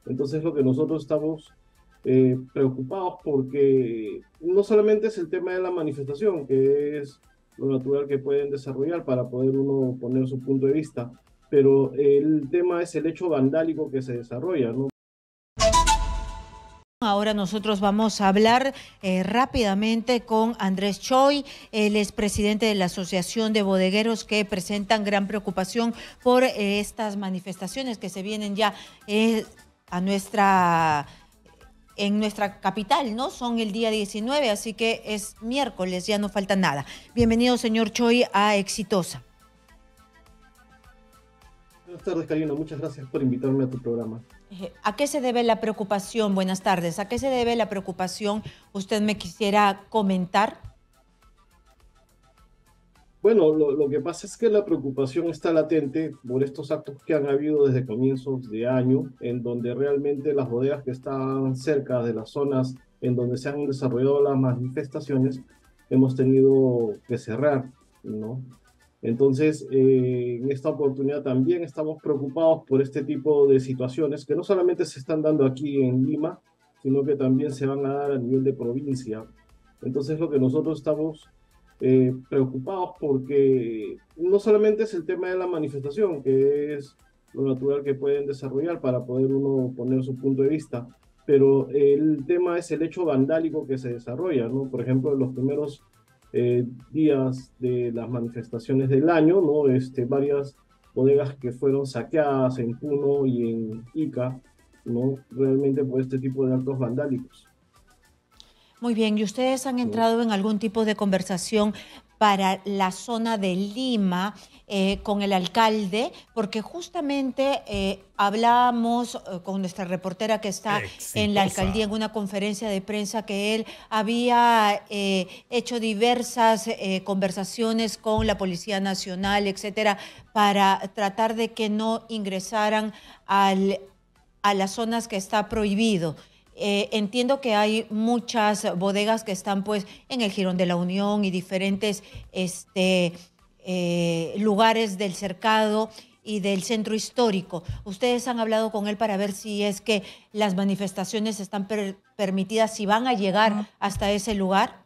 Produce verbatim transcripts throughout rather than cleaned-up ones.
Entonces lo que nosotros estamos eh, preocupados porque no solamente es el tema de la manifestación, que es lo natural que pueden desarrollar para poder uno poner su punto de vista, pero el tema es el hecho vandálico que se desarrolla, ¿no? Ahora nosotros vamos a hablar eh, rápidamente con Andrés Choi, él es presidente de la Asociación de Bodegueros que presentan gran preocupación por eh, estas manifestaciones que se vienen ya eh, a nuestra, en nuestra capital, ¿no? Son el día diecinueve, así que es miércoles, ya no falta nada. Bienvenido, señor Choi, a Exitosa. Buenas tardes, Karina. Muchas gracias por invitarme a tu programa. ¿A qué se debe la preocupación? Buenas tardes. ¿A qué se debe la preocupación? ¿Usted me quisiera comentar? Bueno, lo, lo que pasa es que la preocupación está latente por estos actos que han habido desde comienzos de año, en donde realmente las bodegas que están cerca de las zonas en donde se han desarrollado las manifestaciones, hemos tenido que cerrar, ¿no? Entonces, eh, en esta oportunidad también estamos preocupados por este tipo de situaciones que no solamente se están dando aquí en Lima, sino que también se van a dar a nivel de provincia. Entonces, lo que nosotros estamos eh, preocupados porque no solamente es el tema de la manifestación, que es lo natural que pueden desarrollar para poder uno poner su punto de vista, pero el tema es el hecho vandálico que se desarrolla, ¿no? Por ejemplo, en los primeros eh, días de las manifestaciones del año, ¿no? Este, varias bodegas que fueron saqueadas en Puno y en Ica, ¿no? Realmente por este tipo de actos vandálicos, Muy bien, ¿y ustedes han ¿no? entrado en algún tipo de conversación para la zona de Lima eh, con el alcalde? Porque justamente eh, hablamos eh, con nuestra reportera que está en la alcaldía en Exitosa. una conferencia de prensa que él había eh, hecho diversas eh, conversaciones con la Policía Nacional, etcétera, para tratar de que no ingresaran al, a las zonas que está prohibido. Eh, entiendo que hay muchas bodegas que están pues en el Jirón de la Unión y diferentes este, eh, lugares del cercado y del centro histórico. ¿Ustedes han hablado con él para ver si es que las manifestaciones están per permitidas, si van a llegar hasta ese lugar?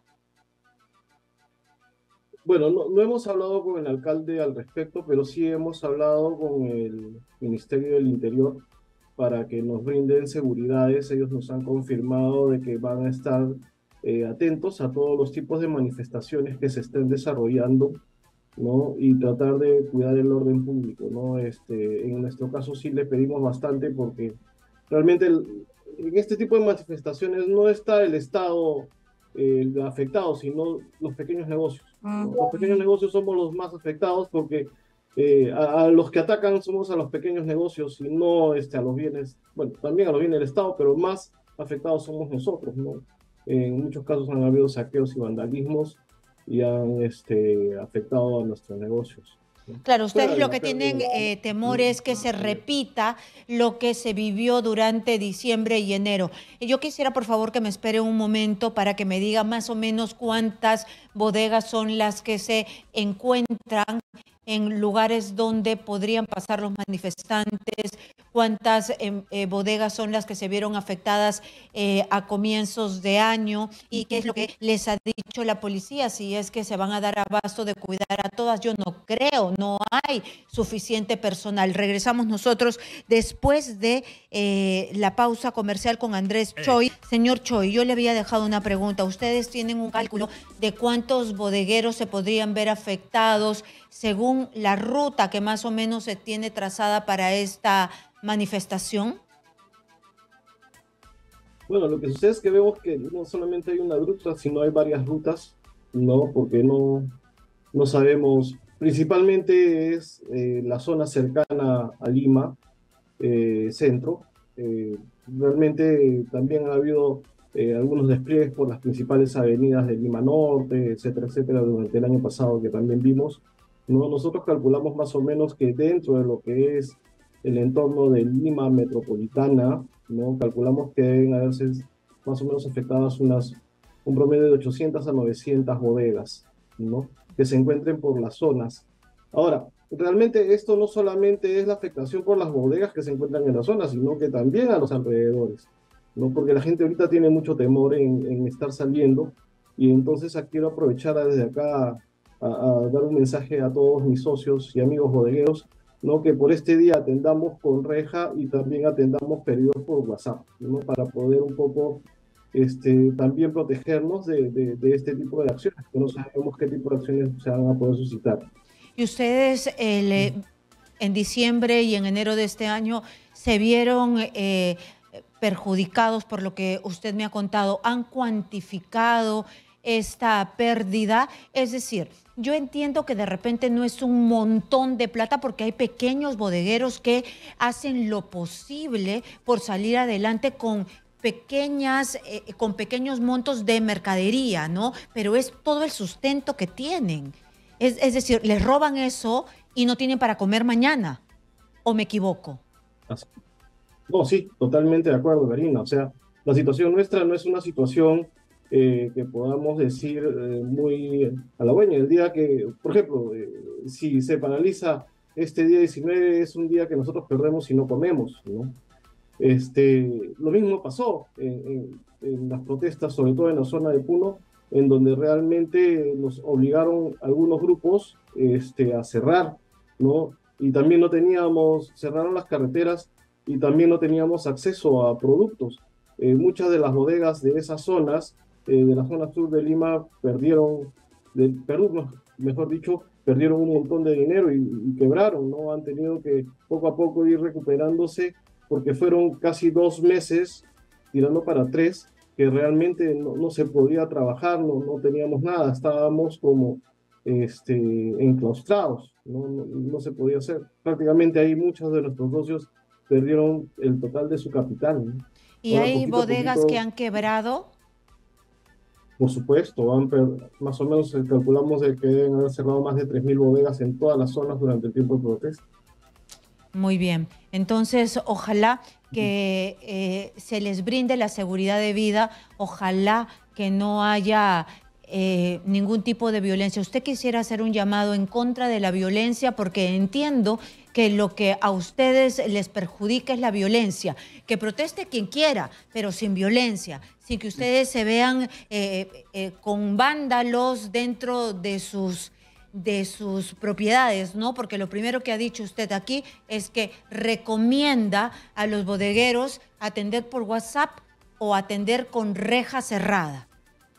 Bueno, no, no hemos hablado con el alcalde al respecto, pero sí hemos hablado con el Ministerio del Interior para que nos brinden seguridades. Ellos nos han confirmado de que van a estar eh, atentos a todos los tipos de manifestaciones que se estén desarrollando, ¿no? Y tratar de cuidar el orden público, ¿no? Este, en nuestro caso sí le pedimos bastante porque realmente el- en este tipo de manifestaciones no está el Estado eh, afectado, sino los pequeños negocios, ¿no? Los pequeños negocios somos los más afectados porque eh, a, a los que atacan somos a los pequeños negocios y no este, a los bienes, bueno, también a los bienes del Estado, pero más afectados somos nosotros, ¿no? En muchos casos han habido saqueos y vandalismos y han este, afectado a nuestros negocios, ¿no? Claro, Fuera ustedes de lo la que tienen pérdida. eh, temor es que se repita lo que se vivió durante diciembre y enero. Y yo quisiera, por favor, que me espere un momento para que me diga más o menos cuántas bodegas son las que se encuentran en lugares donde podrían pasar los manifestantes, cuántas eh, eh, bodegas son las que se vieron afectadas eh, a comienzos de año y qué es lo que les ha dicho la policía, si es que se van a dar abasto de cuidar a todas. Yo no creo, no hay suficiente personal. Regresamos nosotros después de eh, la pausa comercial con Andrés Choi. Señor Choi, yo le había dejado una pregunta. ¿Ustedes tienen un cálculo de cuántos bodegueros se podrían ver afectados según la ruta que más o menos se tiene trazada para esta manifestación? Bueno, lo que sucede es que vemos que no solamente hay una ruta, sino hay varias rutas, ¿no? Porque no, no sabemos, principalmente es eh, la zona cercana a Lima, eh, centro. Eh, realmente también ha habido eh, algunos despliegues por las principales avenidas de Lima Norte, etcétera, etcétera, durante el año pasado que también vimos, ¿no? Nosotros calculamos más o menos que dentro de lo que es el entorno de Lima metropolitana, ¿no? Calculamos que deben haberse más o menos afectadas unas, un promedio de ochocientas a novecientas bodegas, ¿no? Que se encuentren por las zonas. Ahora, realmente esto no solamente es la afectación por las bodegas que se encuentran en la zona, sino que también a los alrededores, ¿no? Porque la gente ahorita tiene mucho temor en, en estar saliendo y entonces ah, quiero aprovechar desde acá a, a dar un mensaje a todos mis socios y amigos bodegueros, ¿no? Que por este día atendamos con reja y también atendamos pedidos por WhatsApp, ¿no? Para poder un poco este, también protegernos de, de, de este tipo de acciones, que no sabemos qué tipo de acciones se van a poder suscitar. Y ustedes el, eh, en diciembre y en enero de este año se vieron eh, perjudicados por lo que usted me ha contado. ¿Han cuantificado esta pérdida? Es decir, yo entiendo que de repente no es un montón de plata porque hay pequeños bodegueros que hacen lo posible por salir adelante con pequeñas, eh, con pequeños montos de mercadería, ¿no? Pero es todo el sustento que tienen. Es, es decir, les roban eso y no tienen para comer mañana. ¿O me equivoco? Así. No, sí, totalmente de acuerdo, Karina. O sea, la situación nuestra no es una situación eh, que podamos decir eh, muy halagüeña. El día que, por ejemplo, eh, si se paraliza este día diecinueve, es un día que nosotros perdemos si no comemos, ¿no? Este, lo mismo pasó en, en, en las protestas, sobre todo en la zona de Puno, en donde realmente nos obligaron algunos grupos este, a cerrar, ¿no? Y también no teníamos, cerraron las carreteras y también no teníamos acceso a productos. Eh, muchas de las bodegas de esas zonas, eh, de la zona sur de Lima, perdieron, de Perú, no, mejor dicho, perdieron un montón de dinero y, y quebraron, ¿no? Han tenido que poco a poco ir recuperándose porque fueron casi dos meses, tirando para tres, que realmente no, no se podía trabajar, no, no teníamos nada, estábamos como este, enclaustrados, ¿no? No, no se podía hacer. Prácticamente ahí muchos de nuestros socios perdieron el total de su capital, ¿no? ¿Y Ahora, hay poquito a bodegas que poquito, han quebrado? por supuesto, van per- más o menos eh, calculamos de que deben haber cerrado más de tres mil bodegas en todas las zonas durante el tiempo de protesta. Muy bien. Entonces, ojalá que eh, se les brinde la seguridad de vida, ojalá que no haya eh, ningún tipo de violencia. ¿Usted quisiera hacer un llamado en contra de la violencia? Porque entiendo que lo que a ustedes les perjudica es la violencia. Que proteste quien quiera, pero sin violencia, sin que ustedes se vean eh, eh, con vándalos dentro de sus de sus propiedades, ¿no? Porque lo primero que ha dicho usted aquí es que recomienda a los bodegueros atender por WhatsApp o atender con reja cerrada.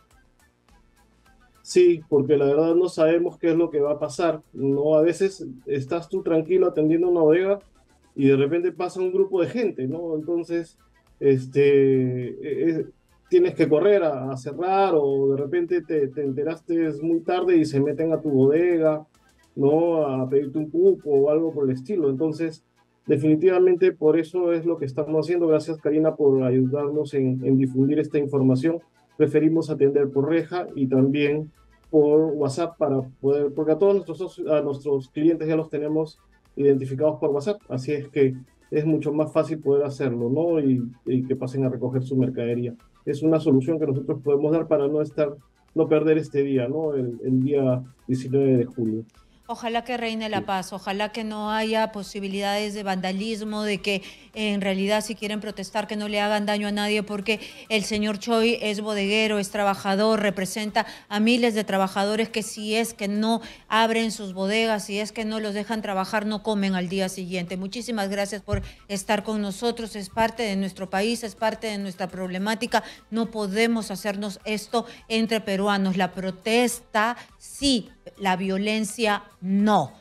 Sí, porque la verdad no sabemos qué es lo que va a pasar. No, a veces estás tú tranquilo atendiendo una bodega y de repente pasa un grupo de gente, ¿no? Entonces, este, e- e- tienes que correr a, a cerrar o de repente te, te enteraste muy tarde y se meten a tu bodega, ¿no? A pedirte un cupo o algo por el estilo. Entonces, definitivamente por eso es lo que estamos haciendo. Gracias, Karina, por ayudarnos en, en difundir esta información. Preferimos atender por reja y también por WhatsApp para poder, porque a todos nuestros, socios- a nuestros clientes ya los tenemos identificados por WhatsApp, así es que es mucho más fácil poder hacerlo, ¿no? Y, y que pasen a recoger su mercadería. Es una solución que nosotros podemos dar para no estar, no perder este día, ¿no? El, el día diecinueve de julio. Ojalá que reine la Sí. paz, ojalá que no haya posibilidades de vandalismo, de que eh, en realidad si quieren protestar que no le hagan daño a nadie, porque el señor Choi es bodeguero, es trabajador, representa a miles de trabajadores que si es que no abren sus bodegas, si es que no los dejan trabajar, no comen al día siguiente. Muchísimas gracias por estar con nosotros, es parte de nuestro país, es parte de nuestra problemática, no podemos hacernos esto entre peruanos. La protesta sí, la violencia no.